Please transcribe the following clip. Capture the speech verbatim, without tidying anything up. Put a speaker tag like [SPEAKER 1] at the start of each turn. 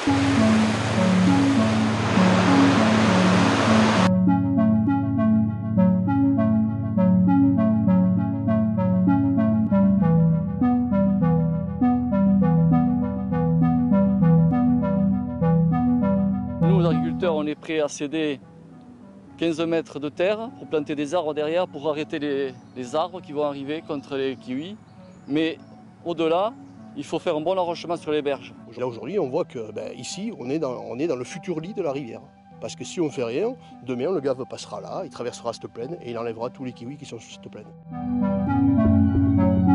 [SPEAKER 1] Nous, les agriculteurs, on est prêts à céder quinze mètres de terre pour planter des arbres derrière pour arrêter les, les arbres qui vont arriver contre les kiwis. Mais au-delà, il faut faire un bon enrochement sur les berges.
[SPEAKER 2] Là aujourd'hui, on voit que ben, ici, on est, dans, on est dans le futur lit de la rivière. Parce que si on ne fait rien, demain le gave passera là, il traversera cette plaine et il enlèvera tous les kiwis qui sont sur cette plaine.